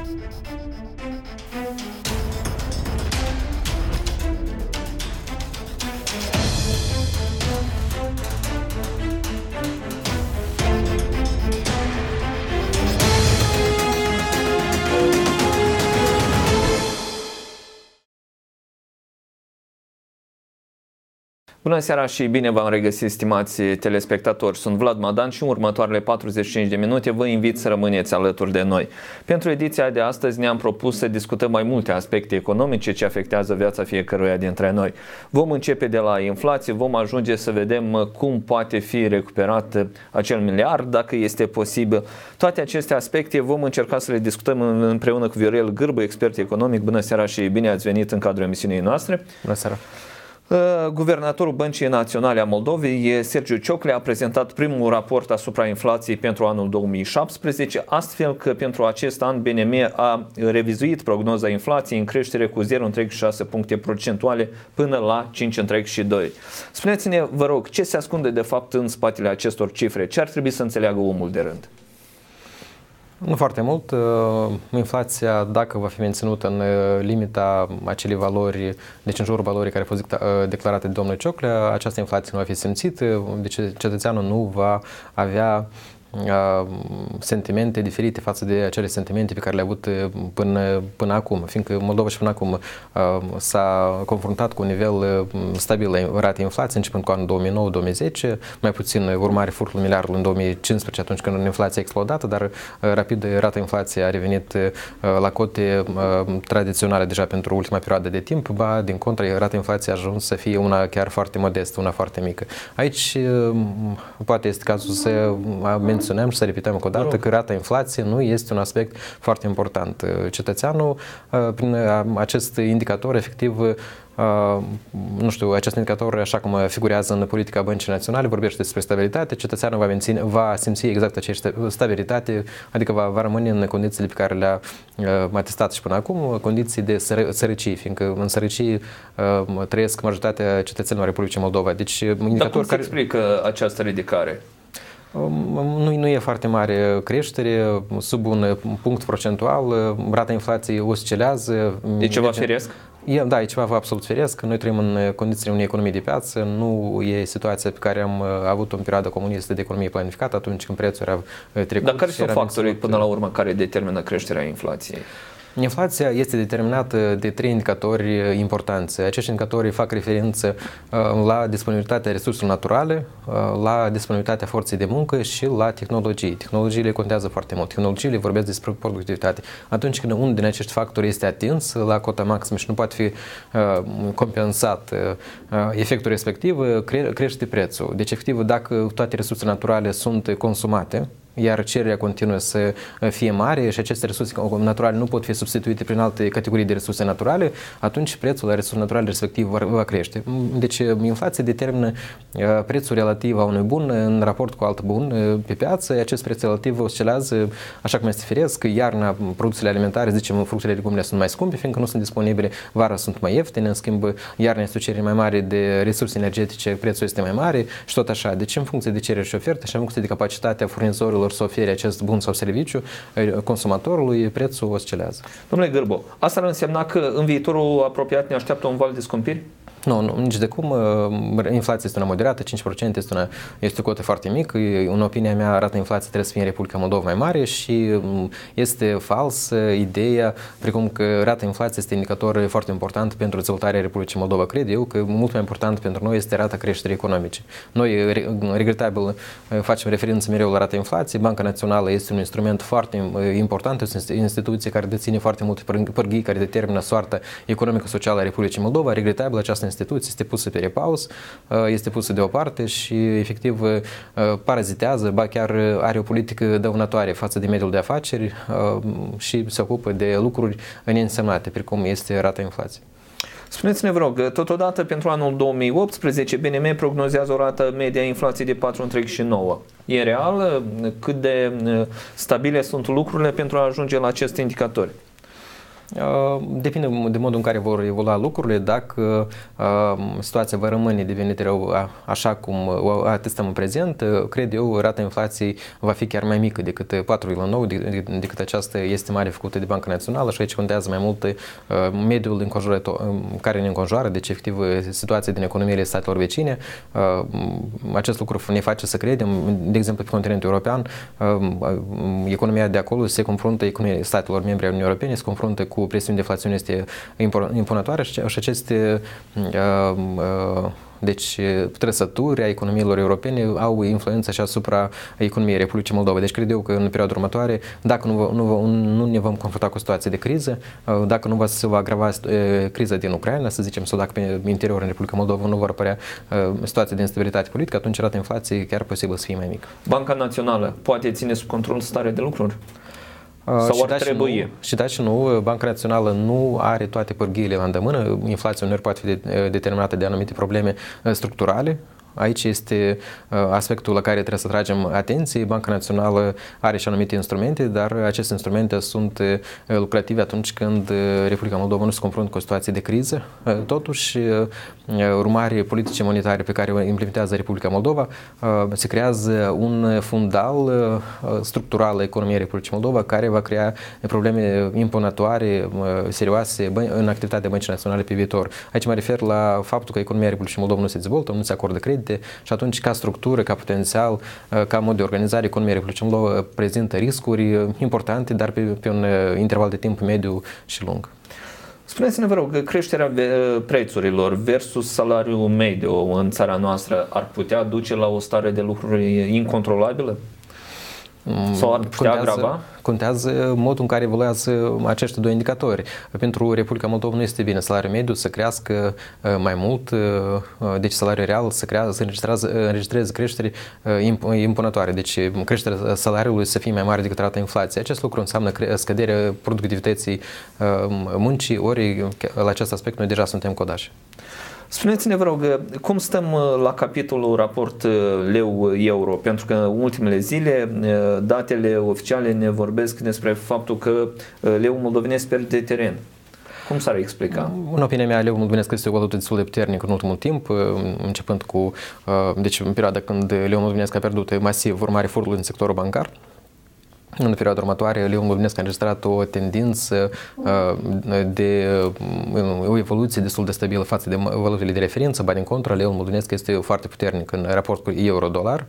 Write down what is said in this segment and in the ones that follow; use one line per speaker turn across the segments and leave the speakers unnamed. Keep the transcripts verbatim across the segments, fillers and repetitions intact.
Bună seara și bine v-am regăsit, stimați telespectatori. Sunt Vlad Madan și în următoarele patruzeci și cinci de minute vă invit să rămâneți alături de noi. Pentru ediția de astăzi ne-am propus să discutăm mai multe aspecte economice ce afectează viața fiecăruia dintre noi. Vom începe de la inflație, vom ajunge să vedem cum poate fi recuperat acel miliard, dacă este posibil. Toate aceste aspecte vom încerca să le discutăm împreună cu Viorel Gârbă, expert economic. Bună seara și bine ați venit în cadrul emisiunii noastre.
Bună seara.
Guvernatorul Băncii Naționale a Moldovei, Sergiu Cioclea, a prezentat primul raport asupra inflației pentru anul două mii șaptesprezece, astfel că pentru acest an B N M a revizuit prognoza inflației în creștere cu zero virgulă șase puncte procentuale până la cinci virgulă doi. Spuneți-ne, vă rog, ce se ascunde de fapt în spatele acestor cifre? Ce ar trebui să înțeleagă omul de rând?
Nu foarte mult. Inflația, dacă va fi menținută în limita acelei valori, deci în jurul valorii care a fost declarate de domnul Cioclea, această inflație nu va fi simțită, deci cetățeanul nu va avea sentimente diferite față de acele sentimente pe care le-a avut până, până acum, fiindcă Moldova și până acum s-a confruntat cu un nivel stabil la rate inflației începând cu anul două mii nouă două mii zece, mai puțin urmare furtul miliardului în două mii cincisprezece, atunci când inflația a explodat, dar rapid rata inflației a revenit la cote tradiționale deja pentru ultima perioadă de timp, ba din contră rata inflației a ajuns să fie una chiar foarte modestă, una foarte mică. Aici poate este cazul să menționăm și să repetăm încă o dată că rata inflației nu este un aspect foarte important. Cetățeanul, prin acest indicator, efectiv, nu știu, acest indicator, așa cum figurează în politica Băncii Naționale, vorbește despre stabilitate, cetățeanul va, menține, va simți exact aceeași stabilitate, adică va, va rămâne în condițiile pe care le-a atestat și până acum, condiții de sărăcie, fiindcă în sărăcie trăiesc majoritatea cetățenilor Republicii Moldova. Deci, indicator
Dar cum se
care...
explică această ridicare?
Nu, nu e foarte mare creștere, sub un punct procentual, rata inflației oscilează.
E ceva firesc?
E, da, e ceva absolut firesc. Noi trăim în condițiile unei economii de piață, nu e situația pe care am avut-o în perioada comunistă de economie planificată, atunci când prețul era trecut.
Dar care sunt factorii până la urmă care determină creșterea inflației?
Inflația este determinată de trei indicatori importanți. Acești indicatori fac referință la disponibilitatea resurselor naturale, la disponibilitatea forței de muncă și la tehnologii. Tehnologiile contează foarte mult. Tehnologiile vorbesc despre productivitate. Atunci când unul din acești factori este atins la cota maximă și nu poate fi compensat efectul respectiv, crește prețul. Deci, efectiv, dacă toate resursele naturale sunt consumate, iar cererea continuă să fie mare și aceste resurse naturale nu pot fi substituite prin alte categorii de resurse naturale, atunci prețul la resurse naturale respectiv va crește. Deci inflația determină prețul relativ a unui bun în raport cu alt bun pe piață. Acest preț relativ oscilează așa cum este firesc. Iarna produsele alimentare, zicem, fructele, legumele sunt mai scumpe, fiindcă nu sunt disponibile, vara sunt mai ieftine, în schimb iarna este o cerere mai mare de resurse energetice, prețul este mai mare și tot așa. Deci în funcție de cerere și ofertă și în funcție de capacitatea furnizorilor să ofere acest bun sau serviciu consumatorului, prețul oscilează.
Domnule Gârbo, asta ar însemna că în viitorul apropiat ne așteaptă un val de scumpiri?
Nu, nu, nici de cum. Inflația este una moderată, cinci la sută este, una, este o cotă foarte mică. În opinia mea, rata inflației trebuie să fie în Republica Moldova mai mare și este fals ideea, precum că rata inflației este indicator foarte important pentru dezvoltarea Republicii Moldova. Cred eu că mult mai important pentru noi este rata creșterii economice. Noi, regretabil, facem referință mereu la rata inflației. Banca Națională este un instrument foarte important, este o instituție care deține foarte multe pârghii, care determină soarta economică-socială a Republicii Moldova. Regretabil, această instituție este pusă pe repaus, este pusă deoparte și efectiv parazitează, ba chiar are o politică dăunătoare față de mediul de afaceri și se ocupă de lucruri neînsemnate, precum este rata inflației.
Spuneți-ne, vă rog, totodată pentru anul două mii optsprezece B N M prognozează o rată media inflației de patru virgulă nouă. E real? Cât de stabile sunt lucrurile pentru a ajunge la acest indicator?
Depinde de modul în care vor evolua lucrurile. Dacă situația va rămâne devenit rău așa cum o atestăm în prezent, cred eu, rata inflației va fi chiar mai mică decât patru virgulă nouă, decât această estimare făcută de Banca Națională, și aici contează mai mult mediul care ne înconjoară, deci efectiv situația din economiile statelor vecine. Acest lucru ne face să credem, de exemplu, pe continentul european, economia de acolo se confruntă, economia statelor membre ale Uniunii Europene se confruntă cu presiuni deflaționiste impunătoare și aceste uh, uh, deci trăsături a economiilor europene au influență și asupra economiei Republicii Moldova. Deci cred eu că în perioada următoare, dacă nu, nu, nu ne vom confrunta cu o situație de criză, dacă nu va se va agrava criza din Ucraina, să zicem, sau dacă pe interiorul Republicii Moldova nu vor apărea situații de instabilitate politică, atunci rata inflației chiar posibil să fie mai mică.
Banca Națională poate ține sub control starea de lucruri? Sau
și
ar
da
trebui?
Și nu, și da și nu, Banca Națională nu are toate pârghiile la îndemână. Inflația uneori poate fi determinată de anumite probleme structurale. Aici este aspectul la care trebuie să tragem atenție. Banca Națională are și anumite instrumente, dar aceste instrumente sunt lucrative atunci când Republica Moldova nu se confruntă cu o situație de criză. Totuși, urmare politice monetare pe care o implementează Republica Moldova, se creează un fundal structural a economiei Republicii Moldova care va crea probleme impunătoare, serioase în activitatea Băncii Naționale pe viitor. Aici mă refer la faptul că economia Republicii Moldova nu se dezvoltă, nu se acordă credite, și atunci, ca structură, ca potențial, ca mod de organizare, economia Republicii Moldova prezintă riscuri importante, dar pe, pe un interval de timp mediu și lung.
Spuneți-ne, vă rog, creșterea prețurilor versus salariul mediu în țara noastră ar putea duce la o stare de lucruri incontrolabilă? Sau ar putea
contează,
agrava?
Contează modul în care evoluează acești doi indicatori. Pentru Republica Moldova nu este bine salariul mediu să crească mai mult, deci salariul real să, crea, să înregistreze creșteri impunătoare, deci creșterea salariului să fie mai mare decât rata inflației. Acest lucru înseamnă scăderea productivității muncii, ori la acest aspect noi deja suntem codași.
Spuneți-ne, vă rog, cum stăm la capitolul raport leu-euro? Pentru că în ultimele zile datele oficiale ne vorbesc despre faptul că leul moldovenesc pierde teren. Cum s-ar explica?
În opinia mea, leul moldovenesc este o valută destul de puternică în ultimul timp, începând cu, deci în perioada când leul moldovenesc a pierdut masiv urmare furtului în sectorul bancar. În perioada următoare, leul moldovenesc a înregistrat o tendință de o evoluție destul de stabilă față de valutele de referință, ba din contră, leul moldovenesc este foarte puternic în raport cu euro-dolar.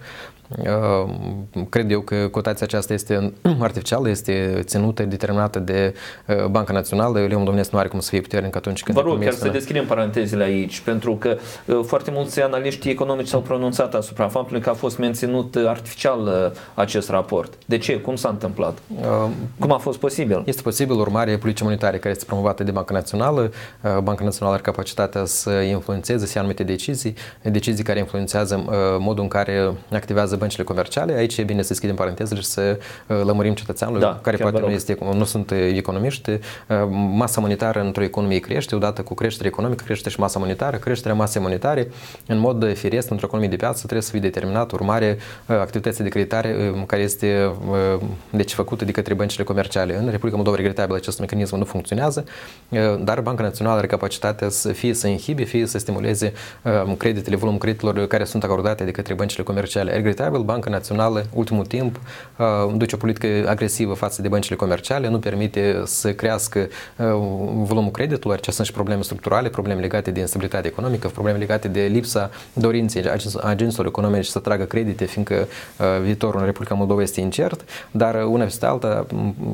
Cred eu că cotația aceasta este artificială, este ținută, determinată de Banca Națională. Leul moldovenesc nu are cum să fie puternic atunci când...
Vă rog, chiar să deschidem parantezele aici, pentru că foarte mulți analiști economici s-au pronunțat asupra faptului că a fost menținut artificial acest raport. De ce? Cum s-a întâmplat? Cum a fost posibil?
Este posibil urmare politicii monetare care este promovată de Banca Națională. Banca Națională are capacitatea să influențeze, să ia anumite decizii, decizii care influențează modul în care activează băncile comerciale. Aici e bine să deschidem parantezele și să lămurim cetățeanul, da, care poate nu, este, nu sunt economiști. Masa monetară într-o economie crește, odată cu creșterea economică crește și masa monetară. Creșterea masei monetare, în mod firesc, într-o economie de piață, trebuie să fie determinat urmare activității de creditare care este deci făcută de către băncile comerciale. În Republica Moldova, regretabil, acest mecanism nu funcționează, dar Banca Națională are capacitatea să fie să inhibe, fie să stimuleze creditele, volumul creditelor care sunt acordate de către băncile comerciale. Regretabil, Banca Națională, ultimul timp, duce o politică agresivă față de băncile comerciale, nu permite să crească volumul creditelor. Acestea sunt și probleme structurale, probleme legate de instabilitate economică, probleme legate de lipsa dorinței agenților economici să tragă credite, fiindcă viitorul în Republica Moldova este incert, dar una peste alta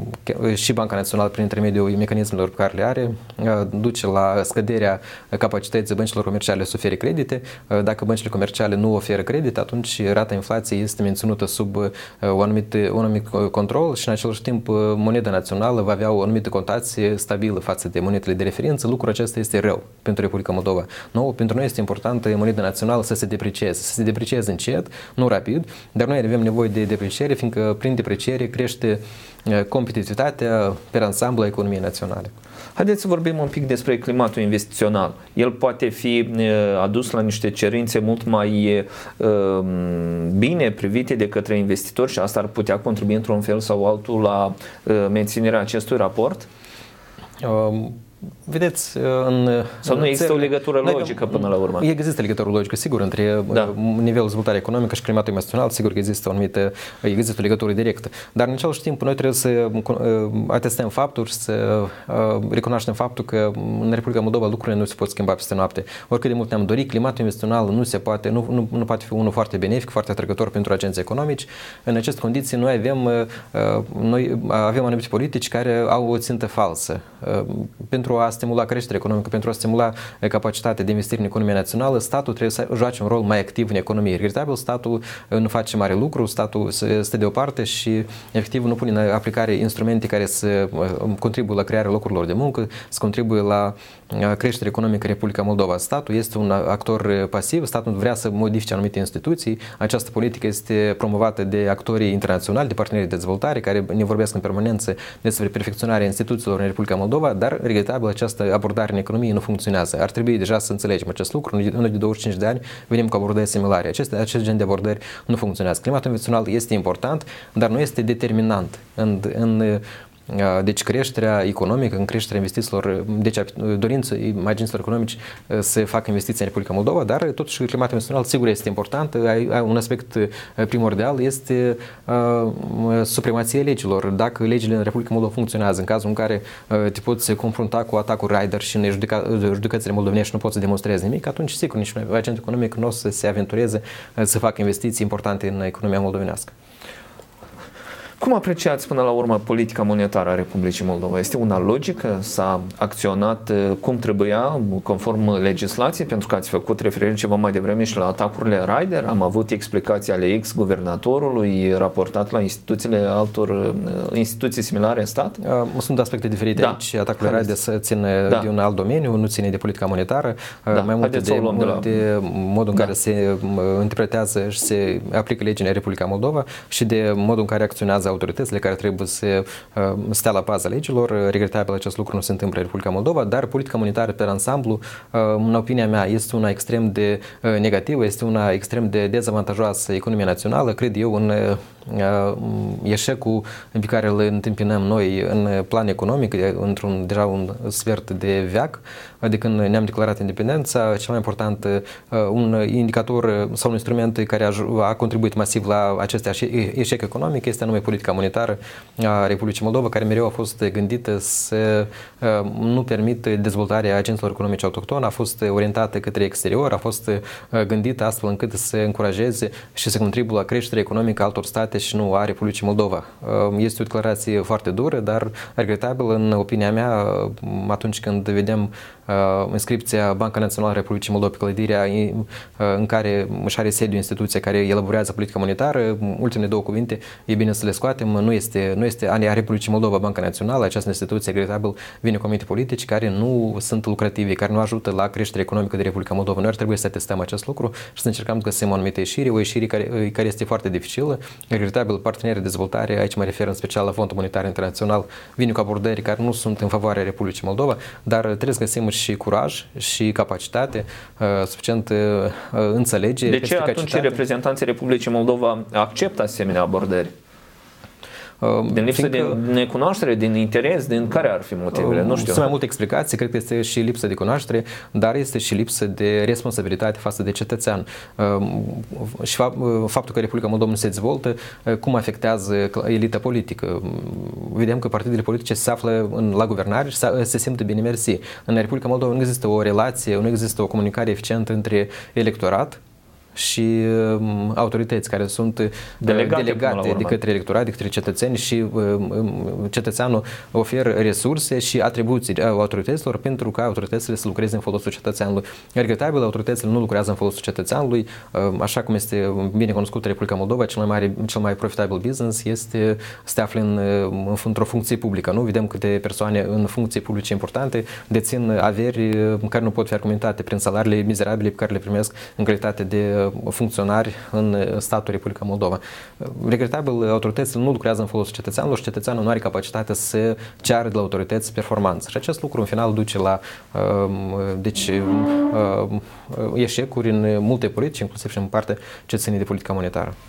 și Banca Națională, prin intermediul mecanismelor pe care le are, duce la scăderea capacității băncilor comerciale să ofere credite. Dacă băncile comerciale nu oferă credite, atunci rata inflației este menținută sub o anumită, un anumit control și în același timp moneda națională va avea o anumită cotație stabilă față de monedele de referință. Lucrul acesta este rău pentru Republica Moldova. Nou, pentru noi este important moneda națională să se deprecieze, să se deprecieze încet, nu rapid, dar noi avem nevoie de depreciere, fiindcă prin depreciere crește competitivitatea pe ansamblu a economiei naționale.
Haideți să vorbim un pic despre climatul investițional. El poate fi adus la niște cerințe mult mai uh, bine privite de către investitori și asta ar putea contribui într-un fel sau altul la uh, menținerea acestui raport?
Vedeți, în...
Sau nu există o legătură logică până la urmă?
Există legătură logică, sigur, între da. nivelul de dezvoltare economică și climatul emoțional, sigur că există o anumită, există o legătură directă. Dar în același timp, noi trebuie să atestăm faptul și să recunoaștem faptul că în Republica Moldova lucrurile nu se pot schimba peste noapte. Oricât de mult ne-am dorit, climatul emoțional nu se poate, nu, nu, nu poate fi unul foarte benefic, foarte atrăgător pentru agenții economici. În aceste condiții, noi avem, noi avem anumite politici care au o țintă falsă. Pentru a stimula creșterea economică, pentru a stimula capacitatea de investire în economia națională, statul trebuie să joace un rol mai activ în economie. Regretabil, statul nu face mare lucru, statul stă deoparte și efectiv nu pune în aplicare instrumente care să contribuie la crearea locurilor de muncă, să contribuie la creșterea economică în Republica Moldova. Statul este un actor pasiv, statul vrea să modifice anumite instituții. Această politică este promovată de actorii internaționali, de partenerii de dezvoltare, care ne vorbesc în permanență despre perfecționarea instituțiilor în Republica Moldova, dar regretabil această abordare în economie nu funcționează. Ar trebui deja să înțelegem acest lucru. În urmă de douăzeci și cinci de ani venim cu abordări similare. Acest, acest gen de abordări nu funcționează. Climatul investițional este important, dar nu este determinant în, în deci creșterea economică, în creșterea investițiilor, deci dorința agenților economici să facă investiții în Republica Moldova, dar totuși climatul național sigur este important. Un aspect primordial este supremația legilor. Dacă legile în Republica Moldova funcționează, în cazul în care te poți confrunta cu atacul Raider și în judecățile moldovenești nu poți să demonstrezi nimic, atunci sigur nici un agent economic nu o să se aventureze să facă investiții importante în economia moldovenească.
Cum apreciați până la urmă politica monetară a Republicii Moldova? Este una logică? S-a acționat cum trebuia, conform legislației? Pentru că ați făcut referire ceva mai devreme și la atacurile Raider. Am avut explicații ale ex-guvernatorului raportat la instituțiile altor instituții similare în stat?
Sunt aspecte diferite da. aici. Atacurile Raider se țin da. de un alt domeniu, nu ține de politica monetară, da. mai mult de, de, de, la... de modul în da. care se interpretează și se aplică legile în Republica Moldova și de modul în care acționează autoritățile care trebuie să uh, stea la baza legilor. Regretabil acest lucru nu se întâmplă în Republica Moldova, dar politica monetară pe ansamblu, uh, în opinia mea, este una extrem de uh, negativă, este una extrem de dezavantajoasă economia națională. Cred eu în uh, eșecul pe care îl întâmpinăm noi în plan economic, într-un deja un sfert de veac, de când ne-am declarat independența, cel mai important uh, un indicator sau un instrument care a, a contribuit masiv la acest eșec economic este anume politica monetară a Republicii Moldova, care mereu a fost gândită să uh, nu permită dezvoltarea agenților economice autohtone, a fost orientată către exterior, a fost uh, gândită astfel încât să încurajeze și să contribuie la creșterea economică a altor state și nu a Republicii Moldova. Uh, este o declarație foarte dură, dar regretabil în opinia mea, atunci când vedem Uh, inscripția Banca Națională a Republicii Moldova pe clădirea uh, în care își are sediu instituția care elaborează politica monetară. Ultimele două cuvinte e bine să le scoatem. Nu este, nu este a Republicii Moldova Banca Națională. Această instituție, regretabil, vine cu anumite politici care nu sunt lucrative, care nu ajută la creșterea economică de Republica Moldova. Noi ar trebui să testăm acest lucru și să încercăm să găsim o anumită ieșire, o ieșire care, care este foarte dificilă. Regretabil, partenerii de dezvoltare, aici mă refer în special la Fondul Monetar Internațional, vine cu abordări care nu sunt în favoarea Republicii Moldova, dar trebuie să găsim și curaj și capacitate, suficient înțelegere.
De ce atunci reprezentanții Republicii Moldova acceptă asemenea abordări? Din lipsă de necunoaștere, din interes, din care ar fi motivele? Nu știu.
Sunt mai multe explicații, cred că este și lipsă de cunoaștere, dar este și lipsă de responsabilitate față de cetățean. Și faptul că Republica Moldova nu se dezvoltă, cum afectează elita politică? Vedem că partidele politice se află în, la guvernare și se simt bine mersi. În Republica Moldova nu există o relație, nu există o comunicare eficientă între electorat și um, autorități care sunt delegate, delegate de către electorat, de către cetățeni și um, cetățeanul oferă resurse și atribuții autorităților pentru ca autoritățile să lucreze în folosul cetățeanului. Regretabil, autoritățile nu lucrează în folosul cetățeanului, um, așa cum este bine cunoscut Republica Moldova, cel mai mare, cel mai profitabil business este să te afli în, într-o funcție publică. Nu vedem câte persoane în funcții publice importante dețin averi care nu pot fi argumentate prin salariile mizerabile pe care le primesc în calitate de funcționari în statul Republica Moldova. Regretabil, autoritățile nu lucrează în folosul cetățeanului și cetățeanul nu are capacitatea să ceară de la autorități performanță. Și acest lucru, în final, duce la deci, eșecuri în multe politici, inclusiv și în partea ce ține de politica monetară.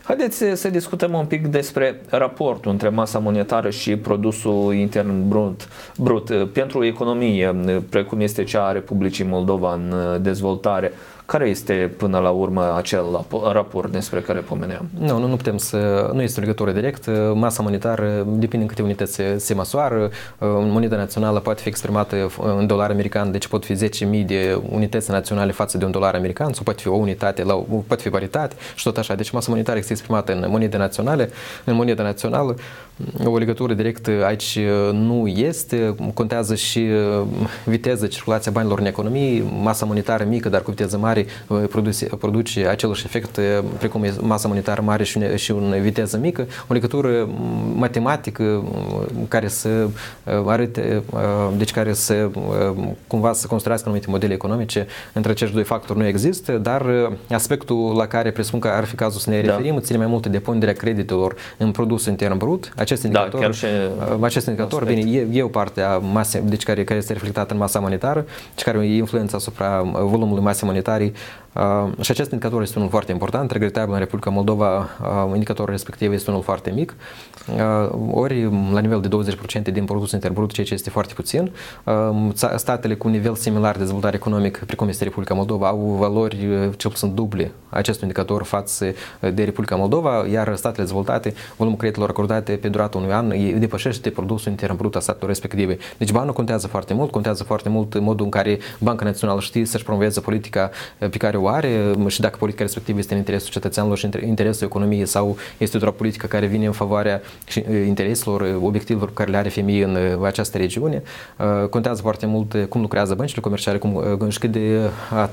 Haideți să discutăm un pic despre raportul între masa monetară și produsul intern brut, brut pentru o economie precum este cea a Republicii Moldova în dezvoltare. Care este până la urmă acel raport despre care pomeneam?
Nu, nu, nu putem să, nu este o legătură directă. Masa monetară depinde în câte unități se, se măsoară. Moneda națională poate fi exprimată în dolar american, deci pot fi zece mii de unități naționale față de un dolar american, sau poate fi o unitate, la, poate fi paritate și tot așa. Deci masa monetară este exprimată în monede naționale. În moneda națională o legătură directă aici nu este. Contează și viteza, circulația banilor în economie. Masa monetară mică, dar cu viteză mare, produce, produce același efect precum masa monetară mare și, un, și o viteză mică. O legătură matematică care să arate, deci care să cumva să construiască anumite modele economice între acești doi factori nu există, dar aspectul la care presupun că ar fi cazul să ne referim da. ține mai mult de ponderea creditelor în produsul intern brut. Acest indicator, da, și acest indicator bine, e, e o parte a masei, deci care, care este reflectată în masa monetară și care e influența asupra volumului masei monetare. Uh, și acest indicator este unul foarte important. Regretabil, în Republica Moldova, uh, indicatorul respectiv este unul foarte mic. Uh, ori, la nivel de douăzeci la sută din produsul intern brut, ceea ce este foarte puțin. Uh, statele cu un nivel similar de dezvoltare economică, precum este Republica Moldova, au valori cel puțin duble acestui indicator față de Republica Moldova, iar statele dezvoltate, volumul creditelor acordate pe durata unui an depășește produsul intern brut a statelor respective. Deci banul contează foarte mult, contează foarte mult modul în care Banca Națională știe să-și promoveze politica pe care o are și dacă politica respectivă este în interesul cetățeanilor și în interesul economiei sau este doar o politică care vine în favoarea intereselor, obiectivelor pe care le are femeii în această regiune. Contează foarte mult cum lucrează băncile comerciale, cum și cât de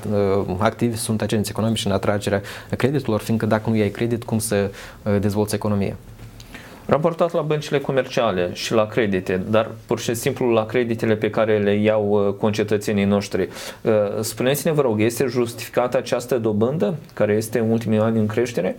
activi sunt agenții economici în atragerea creditelor, fiindcă dacă nu ai credit, cum să dezvolți economia.
Raportat la băncile comerciale și la credite, dar pur și simplu la creditele pe care le iau concetățenii noștri. Spuneți-ne, vă rog, este justificată această dobândă care este în ultimii ani în creștere?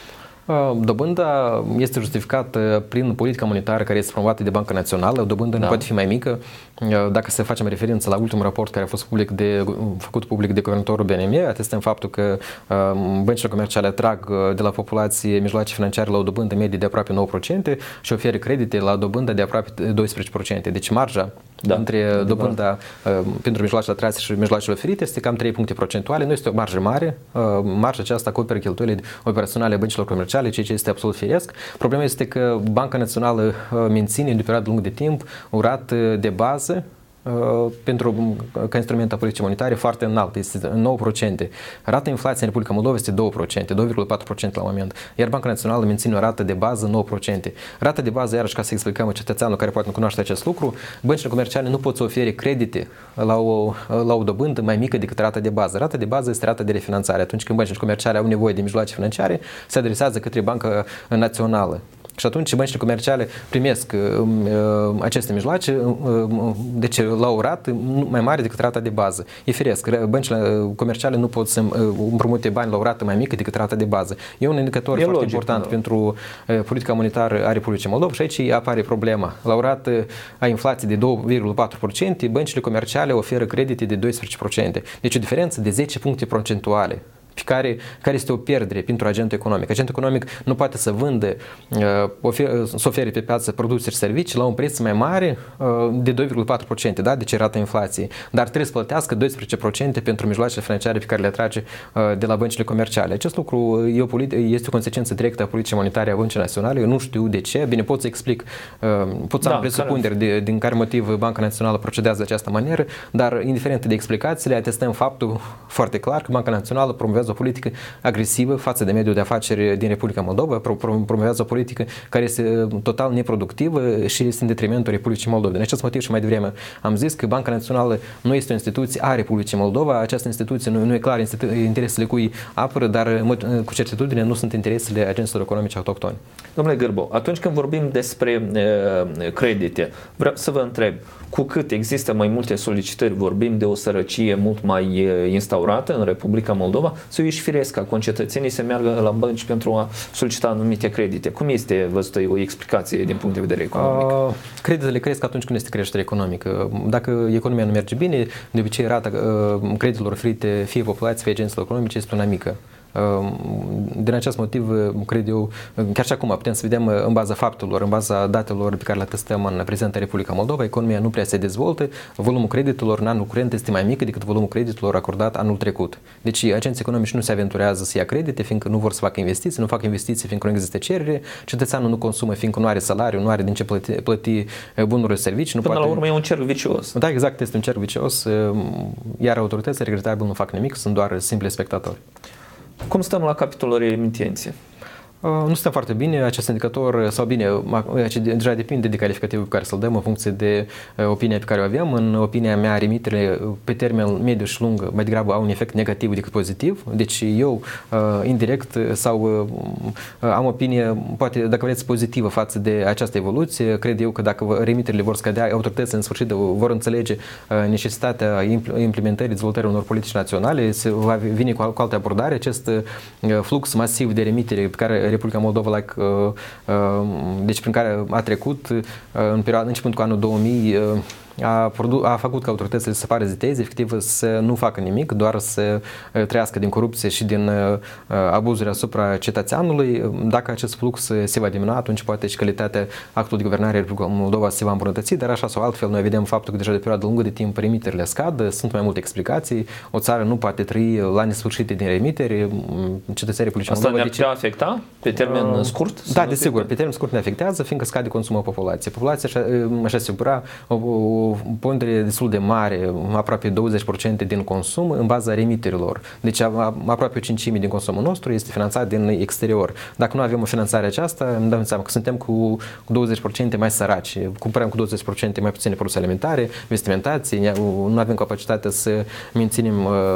Dobânda este justificată prin politica monetară care este promovată de Banca Națională. Dobânda da. nu poate fi mai mică. Dacă să facem referință la ultimul raport care a fost public de, făcut public de guvernatorul B N M, atestăm faptul că băncile comerciale atrag de la populație mijloace financiare la o dobândă medie de aproape nouă la sută și oferă credite la dobândă de aproape doisprezece la sută. Deci marja da. între dobânda uh, pentru mijloacele atrase și mijloacele oferite este cam trei puncte procentuale. Nu este o marjă mare. Uh, marja aceasta acoperă cheltuielile operaționale a băncilor comerciale, ceea ce este absolut firesc. Problema este că Banca Națională uh, menține de o perioadă lungă de timp o rată de bază pentru ca instrument a politicii monetare foarte înalt, este nouă la sută. Rata inflației în Republica Moldova este doi la sută, doi virgulă patru la sută la moment, iar Banca Națională menține o rată de bază nouă la sută. Rata de bază, iarăși, ca să explicăm cetățeanul care poate nu cunoaște acest lucru, băncile comerciale nu pot să ofere credite la o, la o dobândă mai mică decât rata de bază. Rata de bază este rata de refinanțare. Atunci când băncile comerciale au nevoie de mijloace financiare, se adresează către Banca Națională. Și atunci băncile comerciale primesc uh, aceste mijloace, uh, deci la o rată mai mare decât rata de bază. E firesc, băncile comerciale nu pot să împrumute bani la o rată mai mică decât rata de bază. E un indicator e foarte logic, important da. pentru uh, politica monetară a Republicii Moldova și aici apare problema. La o rată a inflației de doi virgulă patru la sută, băncile comerciale oferă credite de doisprezece la sută. Deci o diferență de zece puncte procentuale. Care, care este o pierdere pentru agentul economic. Agentul economic nu poate să vândă, ofer, să ofere pe piață produse și servicii la un preț mai mare de doi virgulă patru la sută, da? Deci rata inflației, dar trebuie să plătească doisprezece la sută pentru mijloacele financiare pe care le atrage de la băncile comerciale. Acest lucru e o, este o consecință directă a politicii monetare a Băncii Naționale. Eu nu știu de ce, bine pot să explic, pot să am da, presupunderi de, din care motiv Banca Națională procedează de această manieră, dar indiferent de explicațiile, atestăm faptul foarte clar că Banca Națională promovează o politică agresivă față de mediul de afaceri din Republica Moldova, promovează o politică care este total neproductivă și este în detrimentul Republicii Moldova. Din acest motiv și mai devreme am zis că Banca Națională nu este o instituție a Republicii Moldova, această instituție nu, nu e clar interesele cui apără, dar cu certitudine nu sunt interesele agenților economice autohtoni.
Domnule Gârbo, atunci când vorbim despre uh, credite, vreau să vă întreb, cu cât există mai multe solicitări, vorbim de o sărăcie mult mai uh, instaurată în Republica Moldova, sau ești firesc ca concetățenii să meargă la bănci pentru a solicita anumite credite? Cum este văzută o explicație din punct de vedere economic? Uh,
creditele cresc atunci când este creștere economică. Dacă economia nu merge bine, de obicei rata uh, creditelor oferite fie populației, fie agenților economice este una mică. Din acest motiv, cred eu, chiar și acum putem să vedem în baza faptelor, în baza datelor pe care le testăm în prezenta Republica Moldova, economia nu prea se dezvoltă, volumul creditelor în anul curent este mai mic decât volumul creditelor acordat anul trecut. Deci agenții economici nu se aventurează să ia credite, fiindcă nu vor să facă investiții, nu fac investiții fiindcă nu există cerere, cetățeanul nu consumă fiindcă nu are salariu, nu are din ce plăti, plăti bunuri și servicii. Nu
Până
poate...
la urmă e un cerc vicios.
Da, exact, este un cerc vicios, iar autoritățile regretabil nu fac nimic, sunt doar simpli spectatori.
Cum stăm la capitolul emitențe?
Nu suntem foarte bine, acest indicator, sau bine, deja depinde de calificativul pe care să-l dăm în funcție de opinia pe care o avem. În opinia mea, remiterele pe termen mediu și lung mai degrabă au un efect negativ decât pozitiv. Deci eu, indirect, sau am opinie, poate, dacă vreți, pozitivă față de această evoluție. Cred eu că dacă remiterele vor scădea, autoritățile în sfârșit vor înțelege necesitatea implementării, dezvoltării unor politici naționale, se va veni cu alte abordare. Acest flux masiv de remitere pe care Republica Moldova, like, uh, uh, deci prin care a trecut uh, în perioada începând cu anul două mii, uh, a, a făcut ca autoritățile să se paraziteze, efectiv să nu facă nimic, doar să trăiască din corupție și din uh, abuzuri asupra cetățeanului. Dacă acest flux se va diminua, atunci poate și calitatea actului de guvernare a Republicii Moldova se va îmbunătăți, dar așa sau altfel noi vedem faptul că deja de perioadă lungă de timp remiterile scad, sunt mai multe explicații, o țară nu poate trăi la nesfârșit din remiteri, cetățenii Republicii Moldova...
Asta ne-ar putea afecta pe termen uh, scurt?
Da, desigur, pe termen scurt ne afectează, fiindcă scade consumul populației. Populația așa, așa asigura o, o o pondere destul de mare, aproape douăzeci la sută din consum în baza remiterilor. Deci aproape o cincime din consumul nostru este finanțat din exterior. Dacă nu avem o finanțare aceasta, îmi dăm seama că suntem cu douăzeci la sută mai săraci, cumpărăm cu douăzeci la sută mai puține produse alimentare, vestimentații, nu avem capacitatea să menținem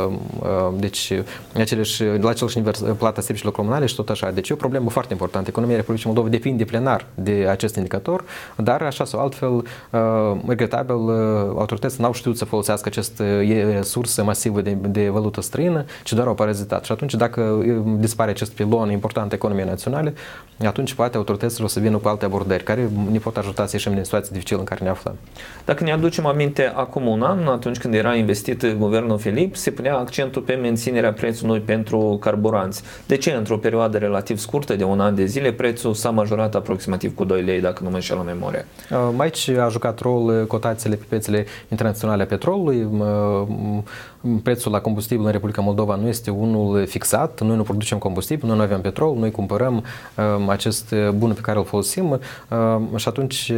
deci, aceleși, la același nivel plata serviciilor comunale și tot așa. Deci e o problemă foarte importantă. Economia Republicii Moldova depinde plenar de acest indicator, dar așa sau altfel, regretabil, autoritățile n-au știut să folosească această resursă masivă de, de valută străină, ci doar au parazitat. Și atunci, dacă dispare acest pilon important economiei naționale, atunci poate autoritățile o să vină cu alte abordări care ne pot ajuta să ieșim din situația dificilă în care ne aflăm.
Dacă ne aducem aminte, acum un an, atunci când era investit guvernul Filip, se punea accentul pe menținerea prețului pentru carburanți. De ce, într-o perioadă relativ scurtă, de un an de zile, prețul s-a majorat aproximativ cu doi lei, dacă nu mă înșelă memoria?
Aici a jucat rol cotațiile pe piețele internaționale a petrolului. Prețul la combustibil în Republica Moldova nu este unul fixat. Noi nu producem combustibil, noi nu avem petrol, noi cumpărăm acest bun pe care îl folosim și atunci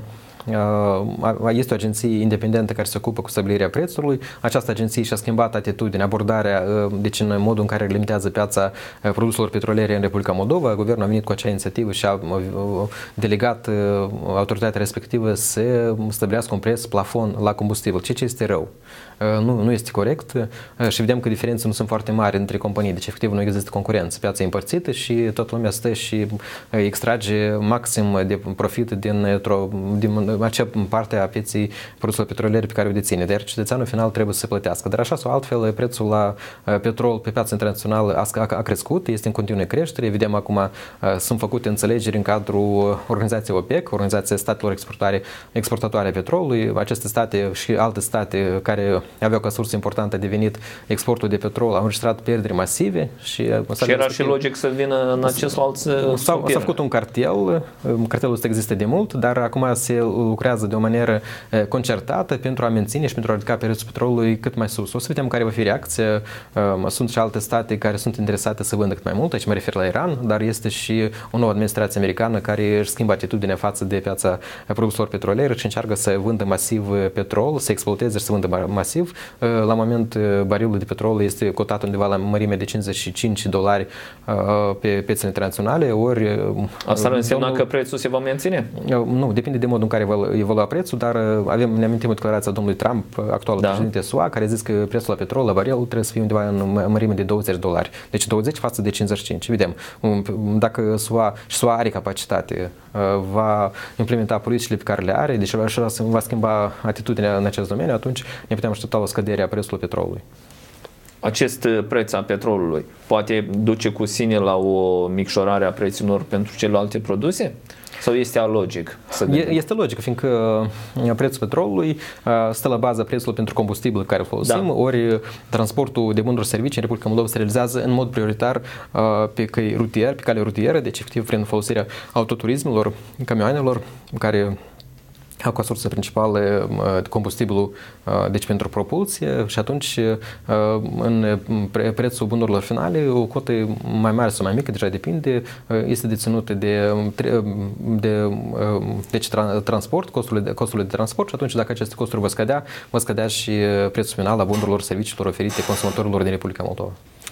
este o agenție independentă care se ocupă cu stabilirea prețului. Această agenție și-a schimbat atitudinea, abordarea, deci în modul în care reglementează piața produselor petroliere în Republica Moldova. Guvernul a venit cu acea inițiativă și a delegat autoritatea respectivă să stabilească un preț plafon la combustibil, ceea ce este rău. Nu, nu este corect și vedem că diferențele nu sunt foarte mari între companii, deci efectiv nu există concurență. Piața e împărțită și toată lumea stă și extrage maxim de profit din, din acea parte a pieței produselor petroliere pe care o deține, dar cetățeanul final trebuie să plătească. Dar așa sau altfel, prețul la petrol pe piața internațională a, a crescut, este în continuă creștere. Vedem acum sunt făcute înțelegeri în cadrul organizației OPEC, Organizația Statelor Exportatoare, Exportatoare a Petrolului. Aceste state și alte state care aveau ca sursă importantă de venit exportul de petrol au înregistrat pierderi masive și,
și era și logic să vină în acest alt
s-a făcut un cartel, cartelul ăsta există de mult, dar acum se lucrează de o manieră concertată pentru a menține și pentru a ridica prețul petrolului cât mai sus. O să vedem care va fi reacția. Sunt și alte state care sunt interesate să vândă cât mai mult, aici mă refer la Iran, dar este și o nouă administrație americană care își schimbă atitudinea față de piața produselor petroliere și încearcă să vândă masiv petrol, să exploateze și să vândă masiv. La moment, barilul de petrol este cotat undeva la mărime de cincizeci și cinci dolari pe piețele internaționale, ori...
Asta ar însemna domnul, că prețul se va menține?
Nu, depinde de modul în care va evolua prețul, dar avem, ne amintim o declarație a domnului Trump, actualul da. președinte S U A, care a zis că prețul la petrol, la baril, trebuie să fie undeva în mărime de douăzeci dolari. Deci douăzeci față de cincizeci și cinci. Vedem, dacă S U A, și S U A are capacitate, va implementa politicile pe care le are, deci va schimba atitudinea în acest domeniu, atunci ne putem aștepta o scădere a prețului petrolului.
acest preț a petrolului poate duce cu sine la o micșorare a prețurilor pentru celelalte produse? Sau este alogic? Să
este logic, fiindcă prețul petrolului stă la baza prețului pentru combustibil pe care îl folosim, da. Ori transportul de bunuri servicii în Republica Moldova se realizează în mod prioritar pe căi rutier, pe cale rutieră, deci efectiv prin folosirea autoturismelor, camioanelor care au ca sursă principală combustibilul, deci pentru propulsie, și atunci în prețul bunurilor finale o cotă mai mare sau mai mică, deja depinde, este deținută de, de deci, transport, costurile de, costurile de transport, și atunci dacă aceste costuri vă scădea, vă scădea și prețul final a bunurilor, serviciilor oferite consumatorilor din Republica Moldova.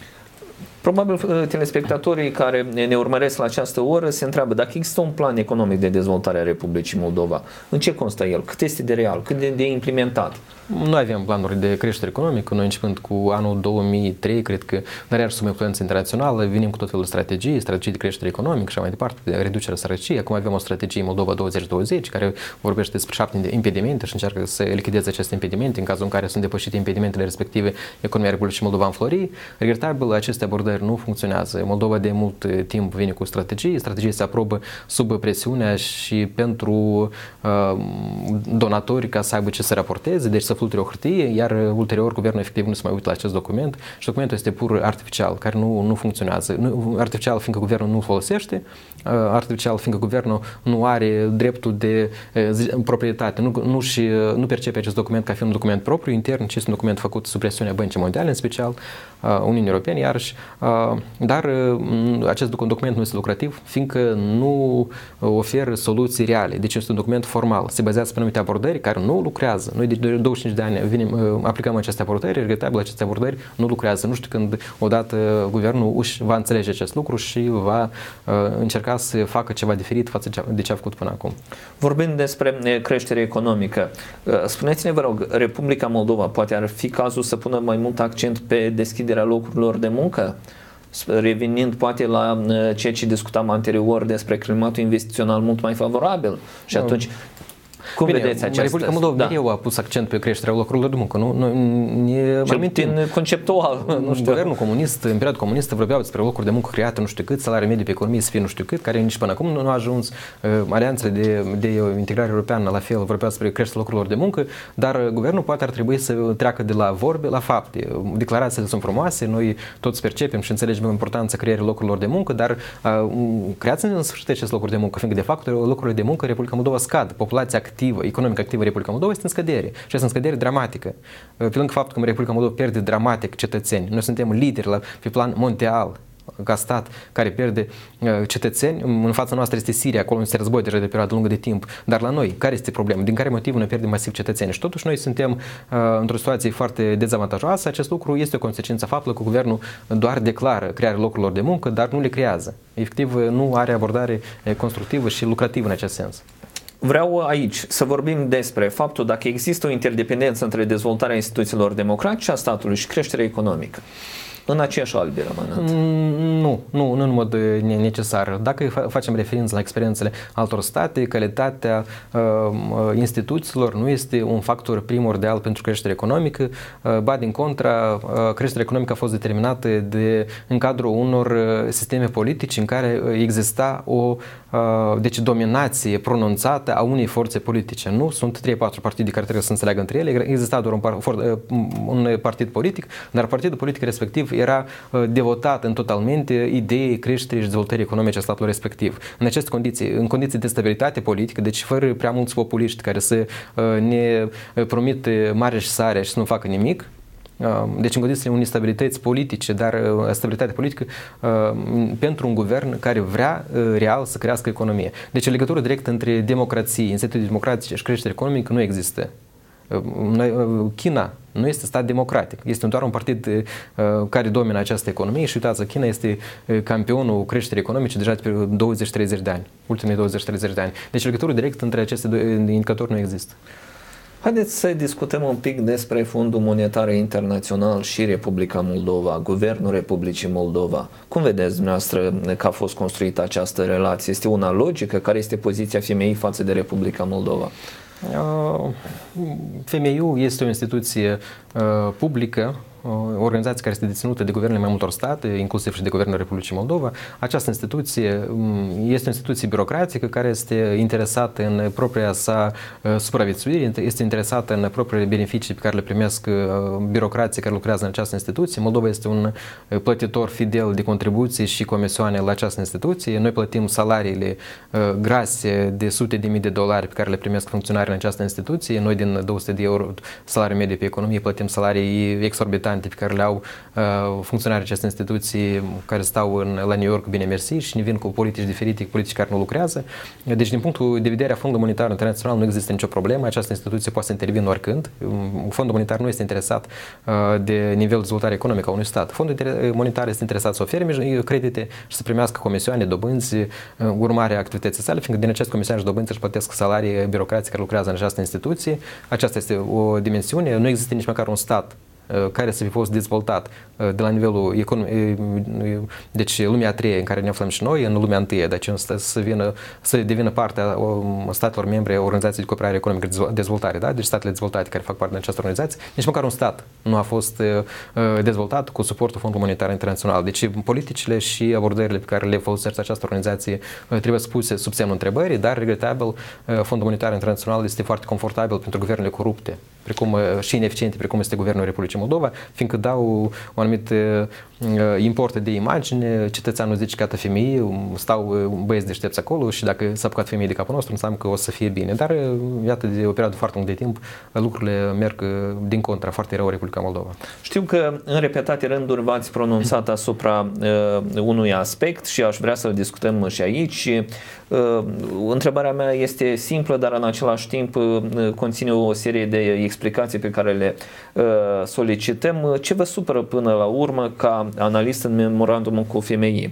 Probabil telespectatorii care ne urmăresc la această oră se întreabă dacă există un plan economic de dezvoltare a Republicii Moldova. În ce constă el? Cât este de real? Cât de, de implementat?
Noi avem planuri de creștere economică. Noi începând cu anul două mii trei, cred că dar iar sub influență internațională, venim cu tot felul de strategii, strategii de creștere economică și așa mai departe, de reducerea sărăciei. Acum avem o strategie Moldova douăzeci douăzeci care vorbește despre șapte impedimente și încearcă să lichideze aceste impedimente. În cazul în care sunt depășite impedimentele respective, economia Republicii Moldova înflori. Regretabil, aceste abordări nu funcționează. Moldova de mult timp vine cu strategii, strategii se aprobă sub presiunea și pentru uh, donatori ca să aibă ce să raporteze, deci să fluture o hârtie, iar ulterior guvernul efectiv nu se mai uită la acest document și documentul este pur artificial, care nu, nu funcționează. Nu, artificial fiindcă guvernul nu folosește, uh, artificial fiindcă guvernul nu are dreptul de uh, proprietate, nu, nu, și, uh, nu percepe acest document ca fiind un document propriu intern, ci este un document făcut sub presiunea Băncii Mondiale, în special uh, Uniunii Europene, iarăși, uh, dar uh, acest document nu este lucrativ, fiindcă nu oferă soluții reale. Deci este un document formal, se bazează pe anumite abordări care nu lucrează. Noi de douăzeci și cinci de ani venim, aplicăm aceste abordări, regretabil aceste abordări nu lucrează. Nu știu când odată guvernul își va înțelege acest lucru și va uh, încerca să facă ceva diferit față de ce a făcut până acum.
Vorbind despre creștere economică, spuneți-ne, vă rog, Republica Moldova poate ar fi cazul să pună mai mult accent pe deschiderea locurilor de muncă? Revenind poate la ceea ce discutam anterior despre climatul investițional mult mai favorabil și atunci cum
Bine,
vedeți această...
Republica Moldova
da.
mereu a pus accent pe creșterea locurilor de muncă. Nu, nu, e,
Cel puțin conceptual.
Nu știu. Guvernul comunist, în perioada comunistă, vorbeau despre locuri de muncă create nu știu cât, salarii medii pe economie să fie nu știu cât, care nici până acum nu a ajuns. Alianțele de, de integrare europeană, la fel, vorbeau despre creșterea locurilor de muncă, dar guvernul poate ar trebui să treacă de la vorbe la fapte. Declarațiile sunt frumoase, noi toți percepem și înțelegem importanța creării locurilor de muncă, dar creați în sfârșit acest locuri de muncă, fiindcă de fapt locurile de muncă Republica Moldova scad, populația activă, economică activă Republica Moldova este în scădere și este în scădere dramatică. Pe lângă faptul că Republica Moldova pierde dramatic cetățeni, noi suntem lideri la, pe plan mondial ca stat care pierde uh, cetățeni. În fața noastră este Siria, acolo este război deja de perioadă lungă de timp, dar la noi, care este problema? Din care motiv noi pierdem masiv cetățeni? Și totuși noi suntem uh, într-o situație foarte dezavantajoasă. Acest lucru este o consecință a faptului că guvernul doar declară crearea locurilor de muncă, dar nu le creează. Efectiv, nu are abordare constructivă și lucrativă în acest sens.
Vreau aici să vorbim despre faptul dacă există o interdependență între dezvoltarea instituțiilor democratice a statului și creșterea economică. În aceeași albie rămânând.
Nu, nu, nu în mod necesar. Dacă facem referință la experiențele altor state, calitatea uh, instituțiilor nu este un factor primordial pentru creșterea economică, uh, ba din contra, uh, creșterea economică a fost determinată de, în cadrul unor sisteme politice în care exista o uh, deci dominație pronunțată a unei forțe politice. Nu sunt trei patru partide care trebuie să se înțeleagă între ele, exista doar un, par, un partid politic, dar partidul politic respectiv era devotat în totalmente ideii creșterii și dezvoltării economice a statului respectiv. În aceste condiții, în condiții de stabilitate politică, deci fără prea mulți populiști care să ne promit mare și sare și să nu facă nimic, deci în condițiile unei stabilități politice, dar stabilitate politică pentru un guvern care vrea real să crească economie. Deci o legătură directă între democrație, instituții democratice și creștere economică nu există. China nu este stat democratic, este doar un partid uh, care domină această economie și uitați, China este campionul creșterii economice deja de pe douăzeci treizeci de ani, ultimii douăzeci treizeci de ani. Deci legătură directă între aceste doi indicatori nu există.
Haideți să discutăm un pic despre Fondul Monetar Internațional și Republica Moldova, Guvernul Republicii Moldova. Cum vedeți dumneavoastră că a fost construită această relație? Este una logică? Care este poziția F M I față de Republica Moldova?
F M I-ul este o instituție uh, publică o organizație care este deținută de guvernele mai multor state, inclusiv și de Guvernul Republicii Moldova. Această instituție este o instituție birocratică care este interesată în propria sa supraviețuire, este interesată în propriile beneficii pe care le primesc birocrații care lucrează în această instituție. Moldova este un plătitor fidel de contribuții și comisioane la această instituție. Noi plătim salariile grase de sute de mii de dolari pe care le primesc funcționarii în această instituție. Noi din două sute de euro salariu mediu pe economie plătim salarii exorbitante pe care le au uh, funcționarii acestei instituții care stau în, la New York, bine mersi, și ne vin cu politici diferite, politici care nu lucrează. Deci, din punctul de vedere a Fondului Monetar Internațional, nu există nicio problemă. Această instituție poate să intervină oricând. Fondul Monetar nu este interesat uh, de nivelul de dezvoltare economică a unui stat. Fondul Monetar este interesat să ofere credite și să primească comisioane, dobânzi, uh, urmarea activității sale, fiindcă din aceste comisioane și dobânzi își plătesc salarii birocrații care lucrează în această instituție. Aceasta este o dimensiune. Nu există nici măcar un stat care să fi fost dezvoltat de la nivelul economic, deci lumea a treia în care ne aflăm și noi, în lumea întâia, deci să, vină, să devină partea statelor membre Organizației de Cooperare Economică de Dezvoltare, da? Deci statele dezvoltate care fac parte din această organizație, nici măcar un stat nu a fost dezvoltat cu suportul Fondului Monetar Internațional. Deci politicile și abordările pe care le folosește această organizație trebuie spuse sub semnul întrebării, dar regretabil Fondul Monetar Internațional este foarte confortabil pentru guvernele corupte, precum și ineficiente, precum este Guvernul Republicii Moldova, fiindcă dau o anumită import de imagine, cetățeanul zice că femeie, stau băieți deștepți acolo și dacă s-a apucat femeie de capul nostru, înseamnă că o să fie bine. Dar, iată, de o perioadă foarte lungă de timp, lucrurile merg din contra foarte rău Republica Moldova.
Știu că în repetate rânduri v-ați pronunțat asupra uh, unui aspect și aș vrea să-l discutăm și aici. Uh, întrebarea mea este simplă, dar în același timp uh, conține o serie de explicații pe care le uh, solicităm. Ce vă supără până la urmă ca analist în memorandumul cu F M I?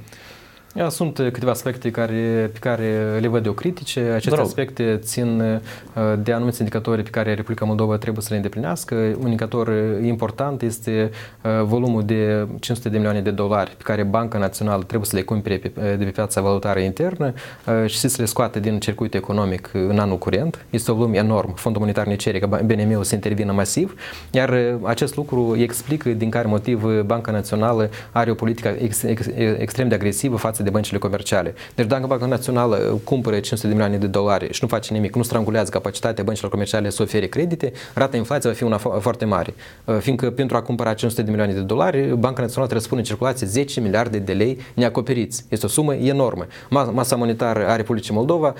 Sunt câteva aspecte care, pe care le văd eu critice. Aceste aspecte țin de anumiți indicatori pe care Republica Moldova trebuie să le îndeplinească. Un indicator important este volumul de cinci sute de milioane de dolari pe care Banca Națională trebuie să le cumpere de pe piața valutară internă și să le scoată din circuit economic în anul curent. Este un volum enorm. Fondul Monetar ne cere ca B N M-ul să intervină masiv, iar acest lucru explică din care motiv Banca Națională are o politică ex, ex, extrem de agresivă față de băncile comerciale. Deci dacă Banca Națională cumpără cinci sute de milioane de dolari și nu face nimic, nu strangulează capacitatea băncilor comerciale să ofere credite, rata inflației va fi una foarte mare. Fiindcă pentru a cumpăra cinci sute de milioane de dolari, Banca Națională trebuie să pună în circulație zece miliarde de lei neacoperiți. Este o sumă enormă. Masa monetară a Republicii Moldova,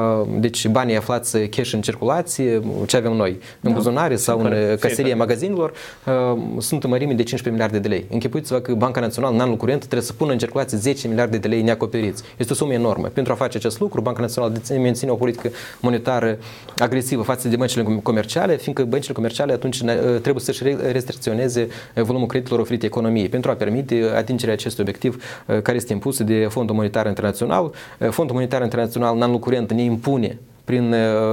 deci banii aflați cash în circulație, ce avem noi, în buzunare sau în caseria magazinelor, sunt în mărime de cincisprezece miliarde de lei. Închipuiți-vă că Banca Națională în anul curent trebuie să pună în circulație zece miliarde de lei neacoperiți. Este o sumă enormă. Pentru a face acest lucru, Banca Națională menține o politică monetară agresivă față de băncile comerciale, fiindcă băncile comerciale atunci trebuie să-și restricționeze volumul creditelor oferite economiei pentru a permite atingerea acestui obiectiv care este impus de Fondul Monetar Internațional. Fondul Monetar Internațional în anul curent ne impune prin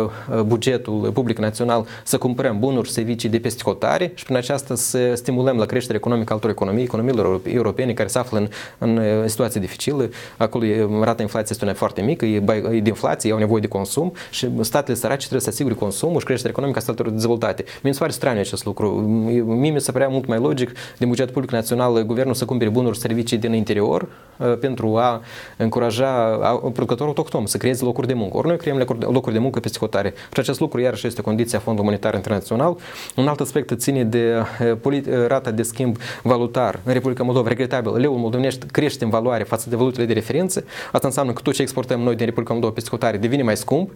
bugetul public național să cumpărăm bunuri și servicii de peste hotare și prin aceasta să stimulăm la creșterea economică altor economii, economiilor europene care se află în, în situații dificile. Acolo rata inflației este una foarte mică, e, e de inflație, au nevoie de consum și statele sărace trebuie să asigure consumul și creșterea economică a statelor dezvoltate. Mi se pare straniu acest lucru. Mie mi se părea mult mai logic din bugetul public național guvernul să cumpere bunuri și servicii din interior pentru a încuraja producătorul autohton să creeze locuri de muncă. Ori noi creăm locuri de muncă peste hotare. Și acest lucru iarăși este condiția Fondului Monetar Internațional. Un alt aspect ține de rata de schimb valutar. În Republica Moldova, regretabil, leul moldovenești crește în valoare față de valutele de referință. Asta înseamnă că tot ce exportăm noi din Republica Moldova peste hotare devine mai scump.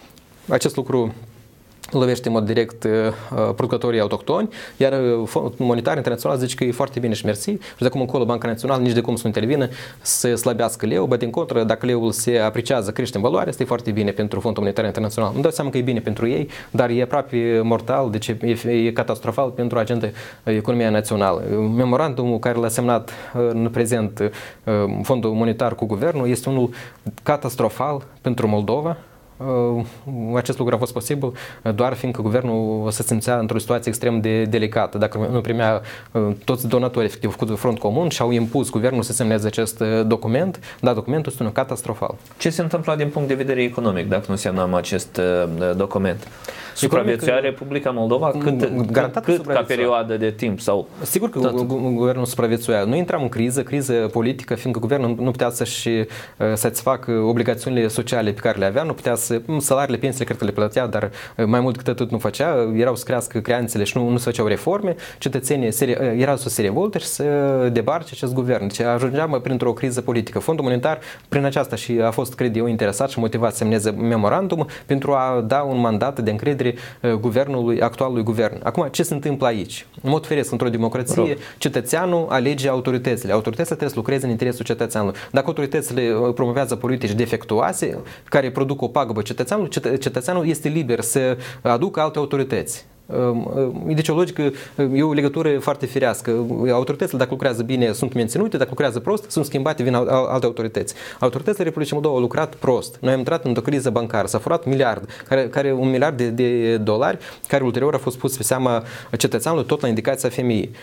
Acest lucru lovește în mod direct uh, producătorii autohtoni, iar Fondul Monetar Internațional zice că e foarte bine și mersi și de acum încolo Banca Națională nici de cum să nu intervină să slăbească leu, bă, din contră, dacă leul se apreciază, crește în valoare, asta e foarte bine pentru Fondul Monetar Internațional. Îmi dau seama că e bine pentru ei, dar e aproape mortal, deci e, e catastrofal pentru agenda economia națională. Memorandumul care l-a semnat în prezent Fondul Monetar cu guvernul este unul catastrofal pentru Moldova, acest lucru a fost posibil doar fiindcă guvernul se simțea într-o situație extrem de delicată. Dacă nu primea toți donatorii efectiv făcut front comun și au impus guvernul să semneze acest document, dar documentul este unul catastrofal.
Ce se întâmplă din punct de vedere economic dacă nu semnăm acest document? Supraviețuia Republica Moldova? Cât,
garantat
cât ca perioadă de timp? Sau
sigur că tot? Guvernul supraviețuia. Nu intram în criză, criză politică, fiindcă guvernul nu putea să-și satisfacă obligațiunile sociale pe care le avea, nu putea să, salariile, pensiile cred că le plătea, dar mai mult decât atât nu făcea, erau să crească creanțele și nu, nu se făceau reforme, cetățenii se, erau să se revolte și să debarce acest guvern. Deci ajungeam printr-o criză politică. Fondul monetar prin aceasta și a fost, cred eu, interesat și motivat să semneze memorandum pentru a da un mandat de încredere guvernului, actualului guvern. Acum, ce se întâmplă aici? În mod firesc, într-o democrație, Rău. cetățeanul alege autoritățile. Autoritățile trebuie să lucreze în interesul cetățeanului. Dacă autoritățile promovează politici defectuoase, care produc o pagubă cetățeanului, cetățeanul este liber să aducă alte autorități. Deci o logică, e o legătură foarte firească. Autoritățile, dacă lucrează bine, sunt menținute, dacă lucrează prost, sunt schimbate, vin alte autorități. Autoritățile Republicii Moldova au lucrat prost. Noi am intrat într-o criză bancară, s-a furat miliard, care, care un miliard de, de dolari, care ulterior a fost pus pe seama cetățeanului, tot la indicația femeii.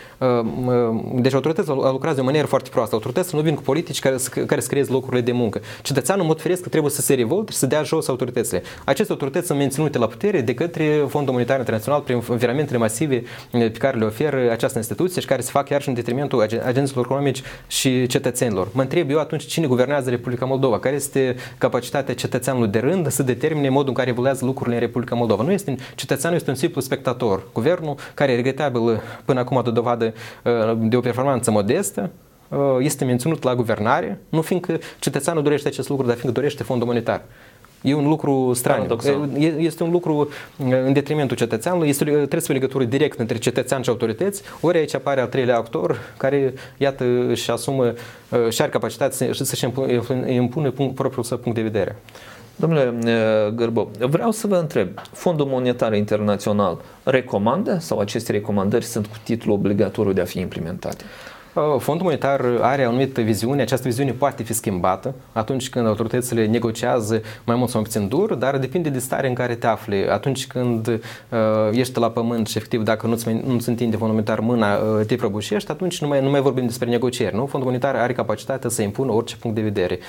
Deci autoritățile au lucrat de o manieră foarte proastă. Autoritățile nu vin cu politici care, care să creeze locurile de muncă. Cetățeanul, în mod firesc, trebuie să se revolte și să dea jos autoritățile. Aceste autorități sunt menținute la putere de către Fondul Monetar Internațional prin viramentele masive pe care le oferă această instituție și care se fac chiar și în detrimentul agenților economici și cetățenilor. Mă întreb eu atunci cine guvernează Republica Moldova? Care este capacitatea cetățeanului de rând să determine modul în care evoluează lucrurile în Republica Moldova? Nu este, cetățeanul este un simplu spectator. Guvernul, care e regretabil până acum de dovadă de o performanță modestă, este menținut la guvernare, nu fiindcă cetățeanul dorește acest lucru, dar fiindcă dorește Fondul Monetar. E un lucru straniu. Este un lucru în detrimentul cetățeanului. Este, trebuie să fie o legătură directă între cetățean și autorități. Ori aici apare al treilea actor care, iată, își asumă și are capacitatea să-și impune propriul său punct de vedere.
Domnule Gârbo, vreau să vă întreb, Fondul Monetar Internațional recomandă sau aceste recomandări sunt cu titlu obligatoriu de a fi implementate?
Fondul monetar are o anumită viziune, această viziune poate fi schimbată atunci când autoritățile negociază mai mult sau mai puțin dur, dar depinde de starea în care te afli. Atunci când uh, ești la pământ și efectiv dacă nu-ți, nu-ți întinde Fondul monetar mâna, uh, te prăbușești, atunci nu mai, nu mai vorbim despre negocieri. Nu? Fondul monetar are capacitatea să impună orice punct de vedere.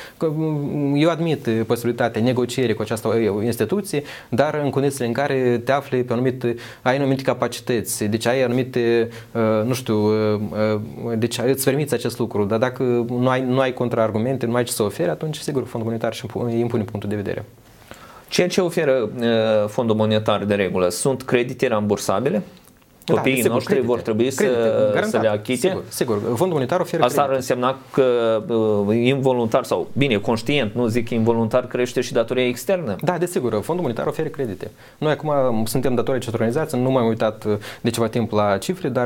Eu admit posibilitatea negocierii cu această instituție, dar în condițiile în care te afli pe anumite, ai anumite capacități, deci ai anumite, uh, nu știu, uh, uh, deci îți permiți acest lucru, dar dacă nu ai, nu ai contraargumente, nu ai ce să oferi, atunci sigur Fondul Monetar și impune punctul de vedere.
Ceea ce oferă uh, Fondul Monetar de regulă sunt credite rambursabile? Copiii da, sigur, noștri credite, vor trebui credite, să, să le achite?
Sigur, sigur. Fondul monetar oferă
Asta
credite.
ar însemna că uh, involuntar sau, bine, conștient, nu zic involuntar, crește și datoria externă?
Da, desigur. Fondul monetar oferă credite. Noi acum suntem datori acestor organizații, nu m-am uitat de ceva timp la cifre, dar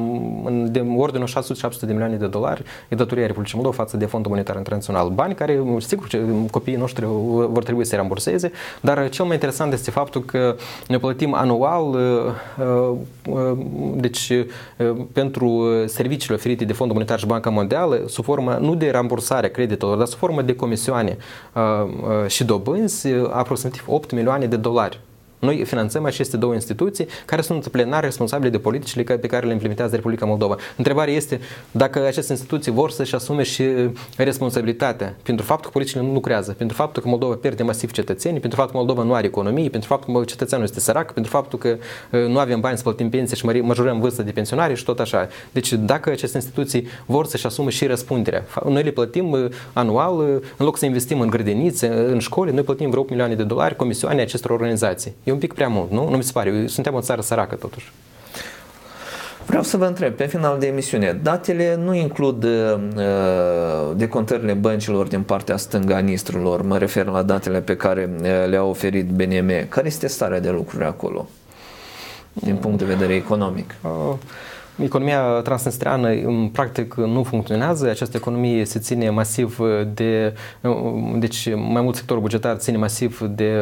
de ordinul șase sute șapte sute de milioane de dolari e datoria Republicii Moldova față de Fondul Monetar Internațional. Bani care, sigur, copiii noștri vor trebui să ramburseze, dar cel mai interesant este faptul că ne plătim anual uh, uh, deci pentru serviciile oferite de Fondul Monetar și Banca Mondială sub formă nu de rambursare a creditelor, dar sub formă de comisioane și dobânzi aproximativ opt milioane de dolari. Noi finanțăm aceste două instituții care sunt plenar responsabile de politicile pe care le implementează Republica Moldova. Întrebarea este dacă aceste instituții vor să-și asume și responsabilitatea pentru faptul că politicile nu lucrează, pentru faptul că Moldova pierde masiv cetățenii, pentru faptul că Moldova nu are economie, pentru faptul că cetățeanul este sărac, pentru faptul că nu avem bani să plătim pensii și majorăm vârsta de pensionare și tot așa. Deci dacă aceste instituții vor să-și asume și răspunderea, noi le plătim anual, în loc să investim în grădinițe, în școli, noi plătim vreo opt milioane de dolari comisioane acestor organizații. E un pic prea mult, nu? Nu mi se pare. Suntem o țară săracă, totuși.
Vreau să vă întreb, pe final de emisiune, datele nu includ uh, decontările băncilor din partea stângă a Nistrulor, mă refer la datele pe care le-a oferit B N M. Care este starea de lucruri acolo, din punct de vedere economic?
Uh. Economia transnistreană în practic nu funcționează, această economie se ține masiv de, deci mai mult sectorul bugetar ține masiv de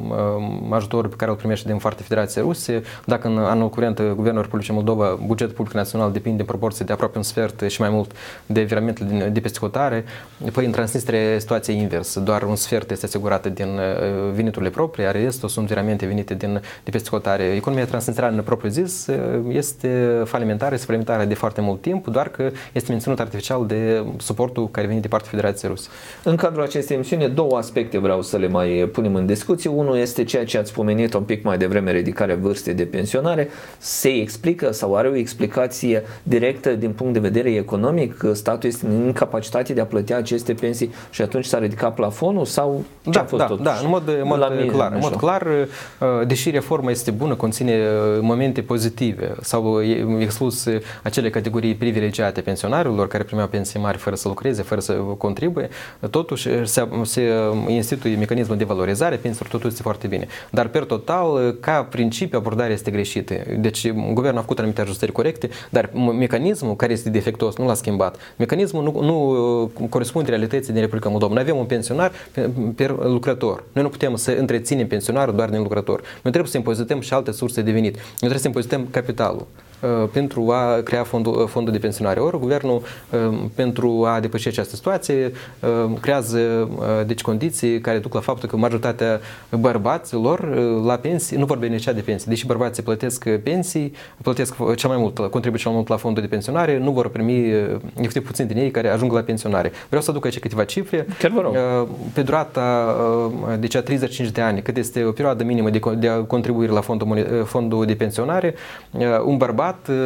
ajutorul pe care îl primește din partea Federației Ruse. Dacă în anul curent Guvernul Republicii Moldova, bugetul public național depinde în proporție de aproape un sfert și mai mult de viramentele de peste hotare, păi în Transnistria situația inversă, doar un sfert este asigurată din veniturile proprii, iar restul sunt viramente venite din, de peste hotare. Economia transnistreană propriu zis este falimentară, este falimentară de foarte mult timp, doar că este menținut artificial de suportul care vine de partea Federației Ruse.
În cadrul acestei emisiuni, două aspecte vreau să le mai punem în discuție. Unul este ceea ce ați pomenit un pic mai devreme, ridicarea vârstei de pensionare. Se explică sau are o explicație directă din punct de vedere economic? Statul este în incapacitate de a plăti aceste pensii și atunci s-a ridicat plafonul sau ce
da,
a fost
da,
totuși?
Da, în mod, în mod
mine,
clar. În mod clar, deși reforma este bună, conține momente pozitive, sau exclus acele categorii privilegiate pensionarilor care primeau pensii mari fără să lucreze, fără să contribuie, totuși se, se instituie mecanismul de valorizare, pensiilor totul este foarte bine. Dar per total, ca principiu, abordarea este greșită. Deci, guvernul a făcut anumite ajustări corecte, dar mecanismul care este defectuos nu l-a schimbat. Mecanismul nu, nu corespunde realității din Republica Moldova. Noi avem un pensionar per lucrător. Noi nu putem să întreținem pensionarul doar din lucrător. Noi trebuie să impozităm și alte surse de venit. Noi trebuie să impozităm capitalul pentru a crea fondul, fondul de pensionare. Ori guvernul, pentru a depăși această situație, creează deci condiții care duc la faptul că majoritatea bărbaților la pensii nu vor beneficia de pensii. Deși bărbații plătesc pensii, plătesc cel mai mult, contribuie cel mai mult la fondul de pensionare, nu vor primi efectiv puțin din ei care ajung la pensionare. Vreau să aduc aici câteva cifre.
Chiar vă rog.
Pe durata deci a treizeci și cinci de ani, cât este o perioadă minimă de, de contribuire la fondul, fondul de pensionare, un bărbat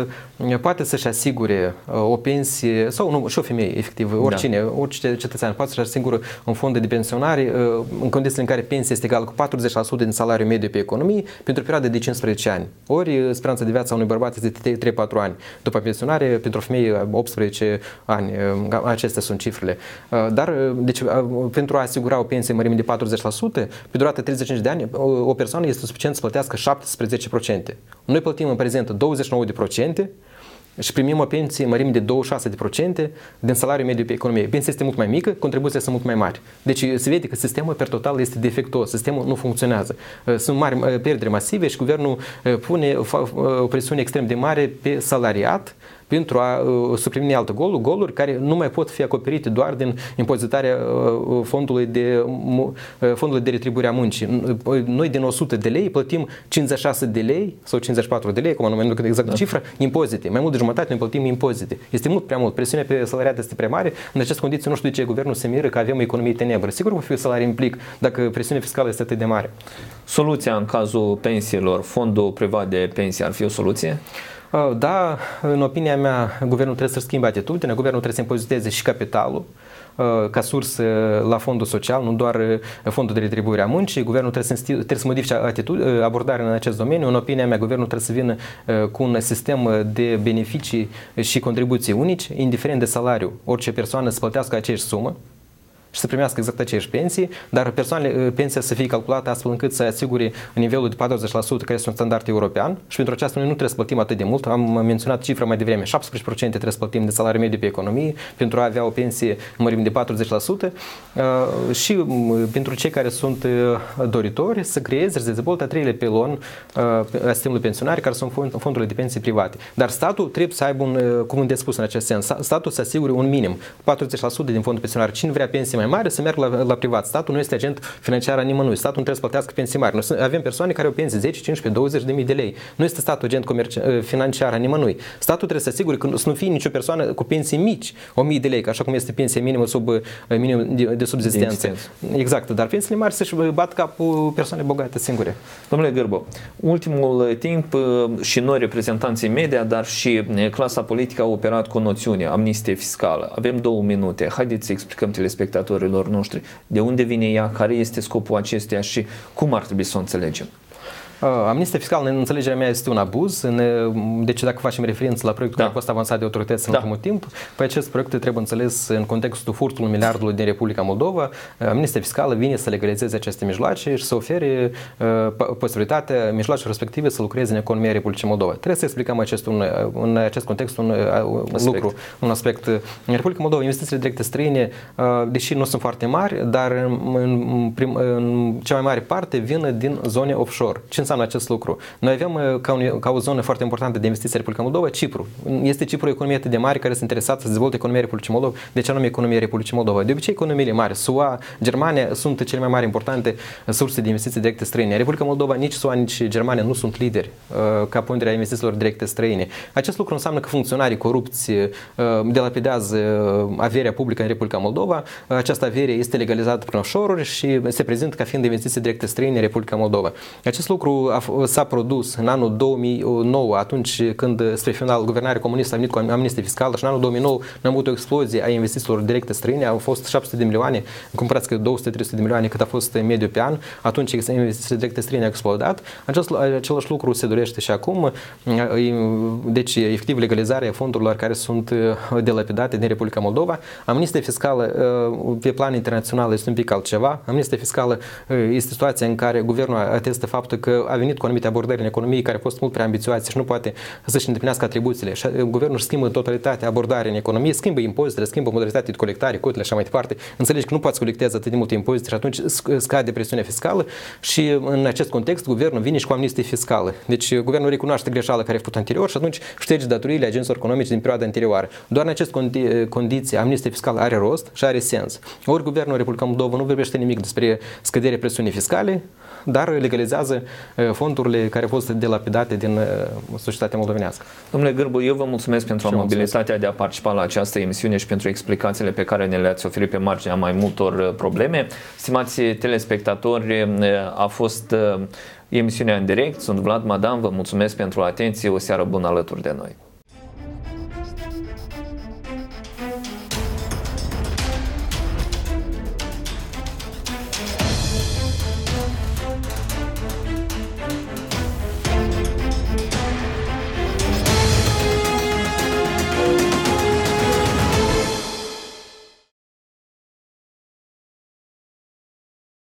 poate să-și asigure o pensie, sau nu, și o femeie, efectiv, oricine, da. Orice cetățean poate să-și asigure un fond de pensionare în condițiile în care pensia este egală cu patruzeci la sută din salariul mediu pe economie pentru o perioadă de cincisprezece ani. Ori speranța de viață a unui bărbat este de trei patru ani. După pensionare, pentru o femeie, optsprezece ani. Acestea sunt cifrele. Dar, deci, pentru a asigura o pensie mărime de patruzeci la sută, pe durata treizeci și cinci de ani, o persoană este suficient să plătească șaptesprezece la sută. Noi plătim în prezent douăzeci și nouă la sută și primim o pensie mărime de douăzeci și șase la sută din salariul mediu pe economie. Pensia este mult mai mică, contribuțiile sunt mult mai mari. Deci se vede că sistemul per total este defectuos, sistemul nu funcționează. Sunt mari pierderi masive și guvernul pune o presiune extrem de mare pe salariat pentru a uh, suprimi alte goluri, goluri care nu mai pot fi acoperite doar din impozitarea uh, fondului de, uh, fondului de retribuire a muncii. Noi din o sută de lei plătim cincizeci și șase de lei sau cincizeci și patru de lei, acum nu mai nu exact da. Cifra, impozite. Mai mult de jumătate noi plătim impozite. Este mult prea mult. Presiunea pe salariat este prea mare. În aceste condiții nu știu de ce guvernul se miră că avem o economie tenebră. Sigur va fi salarii în plic dacă presiunea fiscală este atât de mare.
Soluția în cazul pensiilor, fondul privat de pensii ar fi o soluție?
Da, în opinia mea, guvernul trebuie să schimbe atitudinea, guvernul trebuie să impoziteze și capitalul ca sursă la fondul social, nu doar fondul de retribuire a muncii. Guvernul trebuie să, trebuie să modifice abordarea în acest domeniu. În opinia mea, guvernul trebuie să vină cu un sistem de beneficii și contribuții unici, indiferent de salariu. Orice persoană să plătească aceeași sumă și să primească exact aceeași pensii, dar persoanele, pensia să fie calculată astfel încât să asigure nivelul de patruzeci la sută care este un standard european și pentru aceasta noi nu trebuie să plătim atât de mult. Am menționat cifra mai devreme, șaptesprezece la sută trebuie să plătim de salariul mediu pe economie pentru a avea o pensie mărime de patruzeci la sută și pentru cei care sunt doritori să creeze, să dezvolte a treilea pilon a sistemului pensionar, care sunt fondurile de pensii private. Dar statul trebuie să aibă un cuvânt de spus în acest sens. Statul să asigure un minim, patruzeci la sută din fondul pensionar. Cine vrea pensii mai mare să meargă la, la privat. Statul nu este agent financiar a nimănui. Statul nu trebuie să plătească pensii mari. Noi avem persoane care au pensii zece, cincisprezece, douăzeci de mii de lei. Nu este statul agent financiar a nimănui. Statul trebuie să asigure că să nu fie nicio persoană cu pensii mici, o mie de lei, așa cum este pensia minimă sub minim de, de subzistență. Exact, dar pensiile mari să-și bat capul persoane bogate singure.
Domnule Gârbo, ultimul timp și noi reprezentanții media, dar și clasa politică au operat cu noțiunea amnistie fiscală. Avem două minute. Haideți să explicăm telespectatorilor noștri de unde vine ea, care este scopul acesteia și cum ar trebui să o înțelegem.
Amnistia fiscală, în înțelegerea mea, este un abuz. În, deci dacă facem referință la proiectul da. care a fost avansat de autorități în da. ultimul timp, pe acest proiect trebuie înțeles în contextul furtului miliardului din Republica Moldova. Amnistia fiscală vine să legalizeze aceste mijloace și să ofere uh, posibilitatea mijloacelor respective să lucreze în economia Republicii Moldova. Trebuie să explicăm acest, un, în acest context un, un lucru, un aspect. În Republica Moldova, investițiile directe străine, uh, deși nu sunt foarte mari, dar în, în, prim, în cea mai mare parte vin din zone offshore. Ce înseamnă acest lucru? Noi avem ca, un, ca o zonă foarte importantă de investiții în Republica Moldova Cipru. Este Cipru o economie atât de mare care sunt interesată să dezvolte economia Republicii Moldova. De ce anume economia Republicii Moldova? De obicei, economiile mari, S U A, Germania, sunt cele mai mari importante surse de investiții directe străine. Republica Moldova, nici S U A, nici Germania nu sunt lideri uh, ca pondere a investițiilor directe străine. Acest lucru înseamnă că funcționarii corupți uh, delapidează averea publică în Republica Moldova. Uh, această avere este legalizată prin offshore-uri și se prezintă ca fiind investiții directe străine în Republica Moldova. Acest lucru a, s-a produs în anul două mii nouă, atunci când, spre final, guvernarea comunistă a venit cu amnistie fiscală și în anul două mii nouă am avut o explozie a investițiilor directe străine, au fost șapte sute de milioane, cumpărați că două sute trei sute de milioane cât a fost mediu pe an, atunci investițiile directe străine au explodat. Acest, același lucru se dorește și acum, deci efectiv legalizarea fondurilor care sunt delapidate din Republica Moldova. Amnistia fiscală pe plan internațional este un pic altceva. Amnistia fiscală este situația în care guvernul atestă faptul că a venit cu anumite abordări în economie care au fost mult prea ambițioase și nu poate să-și îndeplinească atribuțiile. Și guvernul își schimbă în totalitate abordarea în economie, schimbă impozitele, schimbă modalitatea de colectare, cotele și așa mai departe. Înțelegi că nu poți colecteza atât de multe impozite și atunci scade presiunea fiscală și în acest context guvernul vine și cu amnistie fiscală. Deci guvernul recunoaște greșeala care a făcut anterior și atunci șterge datoriile agenților economice din perioada anterioară. Doar în aceste condi- condiții amnistia fiscală are rost și are sens. Ori guvernul Republica Moldova nu vorbește nimic despre scăderea presiunii fiscale, dar legalizează fondurile care au fost delapidate din societatea moldovenească.
Domnule Gârbu, eu vă mulțumesc pentru amabilitatea de a participa la această emisiune și pentru explicațiile pe care ne le-ați oferit pe marginea mai multor probleme. Stimați telespectatori, a fost emisiunea în direct. Sunt Vlad Madan, vă mulțumesc pentru atenție, o seară bună alături de noi.